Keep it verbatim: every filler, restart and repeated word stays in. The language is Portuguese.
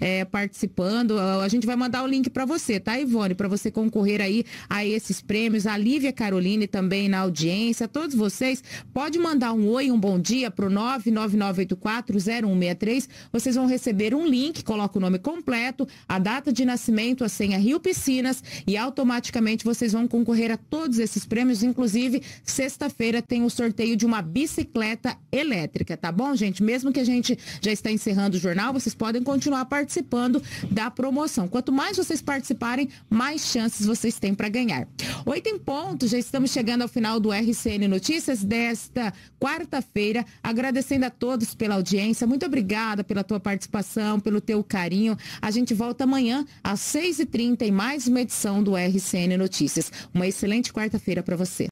é, participando. A gente vai mandar o link para você, tá, Ivone? Para você concorrer aí a esses prêmios. A Lívia Caroline também na audiência. Todos vocês, pode mandar um oi, um bom dia pro nove nove nove oito quatro zero um seis três. Vocês vão receber um link, coloca o nome completo, a data de nascimento, a senha Rio Piscinas e automaticamente vocês vão concorrer a todos esses prêmios. Inclusive, sexta-feira tem o sorteio de uma bicicleta elétrica, tá bom, gente? Mesmo que a gente já está encerrando o jornal, vocês podem continuar participando da promoção. Quanto mais vocês participarem, mais chances vocês têm para ganhar. Oito em ponto, já estamos chegando ao final do R C N Notícias desta quarta-feira, agradecendo a todos pela audiência. Muito obrigada pela tua participação, pelo teu carinho. A gente volta amanhã às seis e trinta em mais uma edição do R C N Notícias. Uma excelente quarta-feira para você.